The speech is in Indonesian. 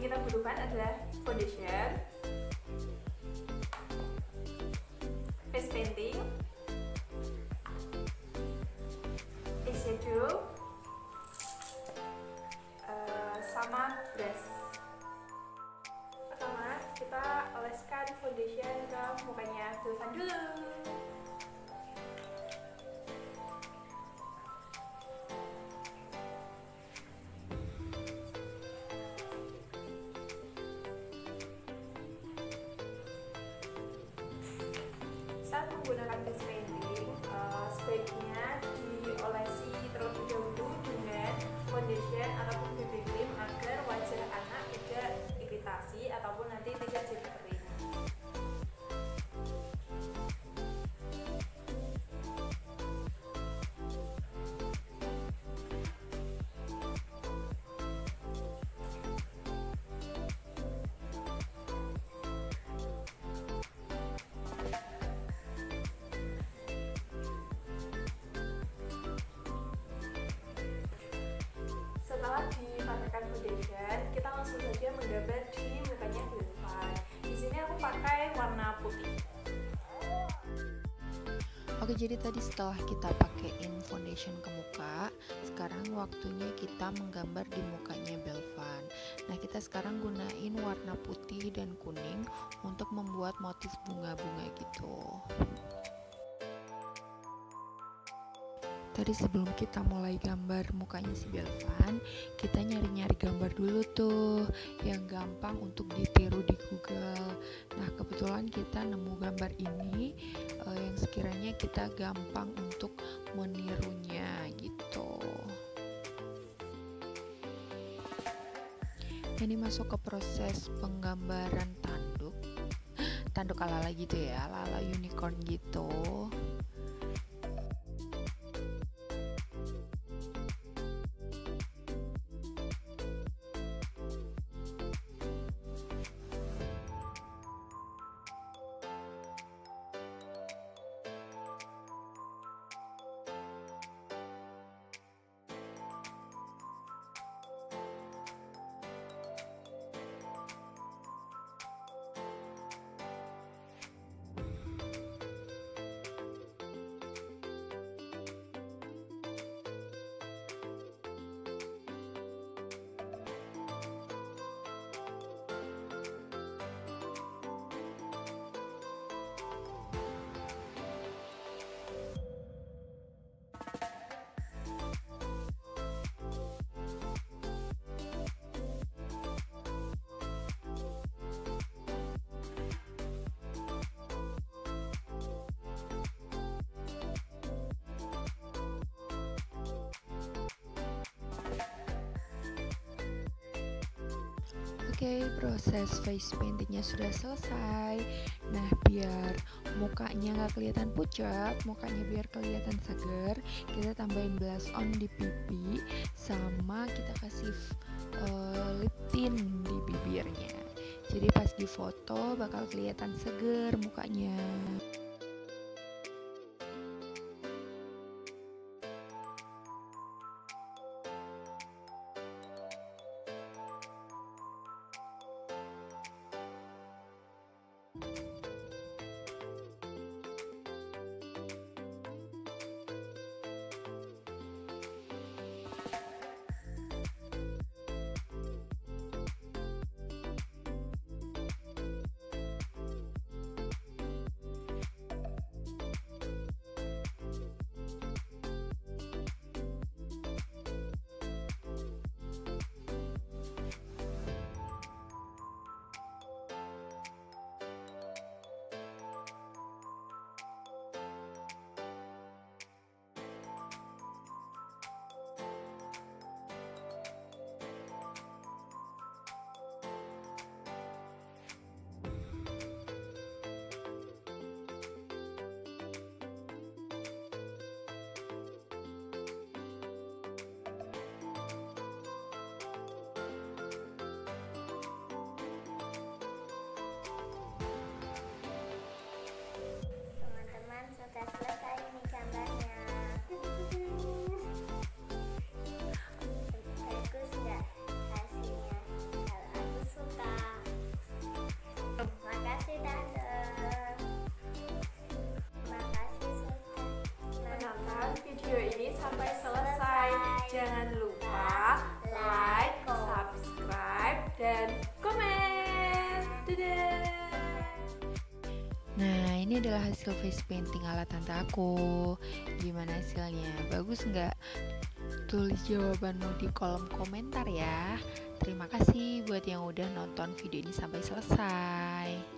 kita butuhkan adalah foundation, face painting, eyeshadow, sama brush. Pertama kita oleskan foundation ke mukanya Belvan dulu. Saat menggunakan face painting, sebaiknya diolesi terlebih dahulu dengan foundation ataupun BB cream agar wajah anak tidak iritasi ataupun nanti tidak jadi kering. Setelah dipakaikan foundation, kita langsung saja menggambar di mukanya Belvan. Di sini aku pakai warna putih. Oke, jadi tadi setelah kita pakaiin foundation ke muka, sekarang waktunya kita menggambar di mukanya Belvan. Nah, kita sekarang gunain warna putih dan kuning untuk membuat motif bunga-bunga gitu. Tadi sebelum kita mulai gambar mukanya si Belvan, kita nyari-nyari gambar dulu tuh yang gampang untuk ditiru di Google. Nah, kebetulan kita nemu gambar ini yang sekiranya kita gampang untuk menirunya gitu. Ini masuk ke proses penggambaran tanduk ala-ala gitu ya, ala-ala unicorn gitu. Oke, proses face paintingnya sudah selesai. Nah, biar mukanya nggak kelihatan pucat, mukanya biar kelihatan seger, kita tambahin blush on di pipi, sama kita kasih lip tint di bibirnya. Jadi pas di foto bakal kelihatan seger mukanya. sampai selesai. Jangan lupa like, subscribe, dan komen. Dadah. Nah, ini adalah hasil face painting ala tante aku. Gimana hasilnya? Bagus nggak? Tulis jawabanmu di kolom komentar ya. Terima kasih buat yang udah nonton video ini sampai selesai.